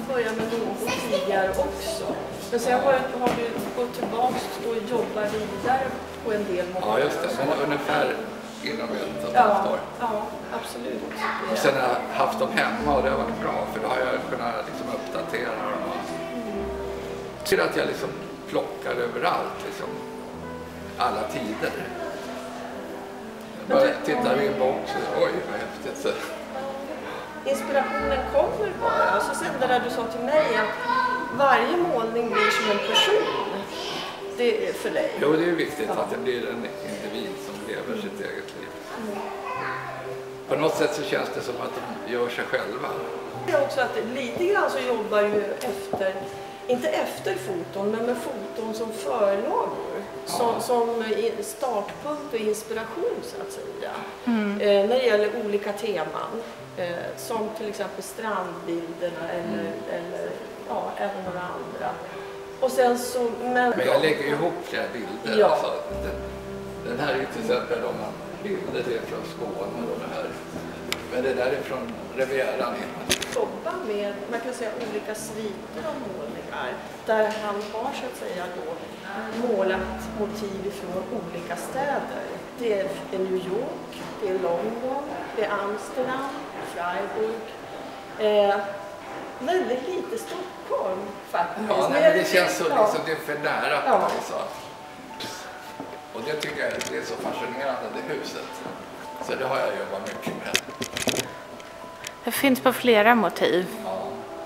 börjat med något tidigare också. Men sen har vi gått tillbaka och jobbar vidare på en del månader. Ja, just det. Men ungefär inom ett år. Ja, absolut. Och sen har jag haft dem hemma och det har varit bra för då har jag kunnat liksom uppdatera dem. Jag ser att jag liksom plockar överallt, liksom alla tider. Jag bara tittar i en box och oj vad häftigt. Så. Inspirationen kommer bara. Alltså sen det där du sa till mig att varje målning blir som en person. Det är för dig. Jo, det är viktigt att det blir en individ som lever sitt eget liv. På något sätt så känns det som att de gör sig själva. Det är också att lite grann så jobbar ju efter, inte efter foton, men med foton som förlagor. Som startpunkt och inspiration så att säga. När det gäller olika teman. Som till exempel strandbilderna eller även några andra. Och sen så, men jag lägger ihop flera bilder. Ja. Alltså, den här är till exempel bilder det är från Skåne och det här. Men det där är från Rivieran. Jobba med, man kan säga, olika sviter av målningar. Där han har så att säga då målat motiv från olika städer. Det är New York, det är London, det är Amsterdam, Freiburg. Väldigt lite Stockholm faktiskt. Ja, nej, men det känns så liksom, det är för nära på mig så. Och det tycker jag det är så fascinerande, det huset. Så det har jag jobbat mycket med. Det finns på flera motiv. Ja.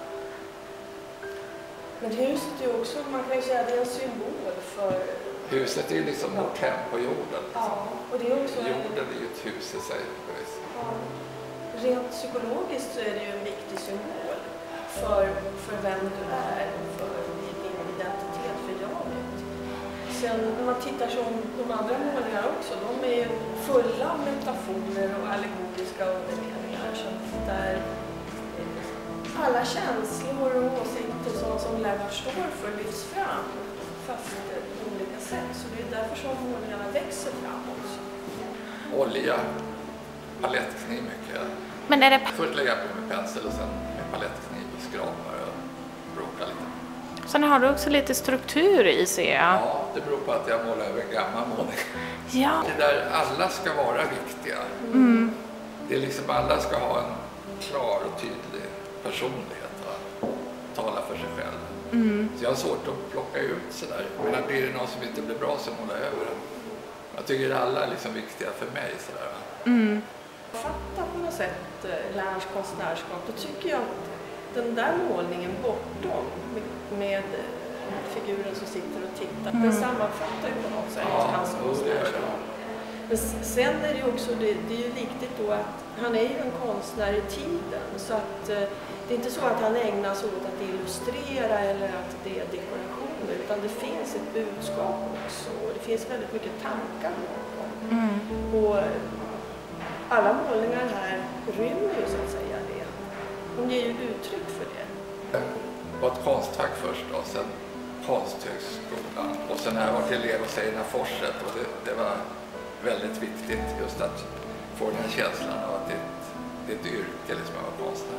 Men huset är också, man kan ju säga, det är en symbol för... Huset är ju liksom vårt hem på jorden. Ja, och det är också... Jorden är ju ett hus i sig. Ja. Rent psykologiskt så är det ju en viktig symbol för vem du är, för din identitet, för jaget. Sen när man tittar som de andra målningarna också, de är ju fulla av metaforer och allegoriska undermeningar. Så där alla känslor och åsikter som Lennart står för lyfts fram, fast på olika sätt. Så det är därför som målningarna växer fram också. Olja, palettkniv mycket. Men är det... Först lägga på med pensel och sen med palettkniv och skrapar och bråka lite. Sen har du också lite struktur i, ser jag. Ja, det beror på att jag målar över en gammal målning. Ja. Det där alla ska vara viktiga. Det är liksom alla ska ha en klar och tydlig personlighet och tala för sig själv. Så jag har svårt att plocka ut sådär. Men blir det någon som inte blir bra så målar jag över den. Jag tycker att alla är liksom viktiga för mig sådär. Fatta på något sätt Lerners konstnärskap, då tycker jag att den där målningen bortom med figuren som sitter och tittar, den sammanfattar ju på något sätt hans konstnärskap. Men sen är det ju också, det är ju viktigt då att han är ju en konstnär i tiden, så att det är inte så att han ägnar sig åt att illustrera eller att det är dekorationer, utan det finns ett budskap också och det finns väldigt mycket tankar bakom. Och alla målningar här rymmer ju så att säga det. De ger ju uttryck för det. Det var ett konstfack först och sen Konsthögskolan. Och sen har jag varit elev hos Einar Forset och det var väldigt viktigt just att få den här känslan av att det är ett yrke liksom att vara konstnär.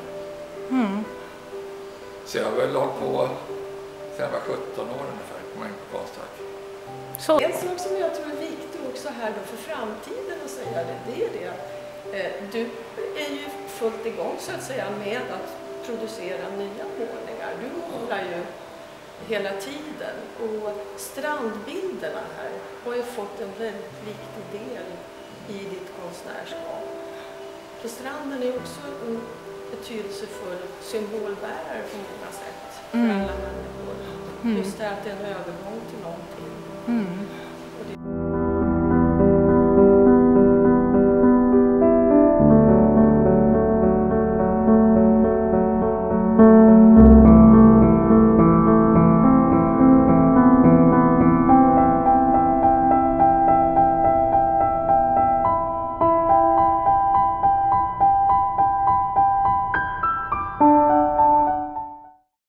Så jag har väl hållit på sen jag var 17 år ungefär, kom jag in på konstfack. Så. En sak som jag tror är viktig också här då för framtiden att säga det är det att du är ju fullt igång så att säga med att producera nya målningar. Du målar ju hela tiden och strandbilderna här har ju fått en väldigt viktig del i ditt konstnärskap. För stranden är också en betydelsefull symbolbärare på många sätt för alla människor. Just det att det är en övergång till någonting.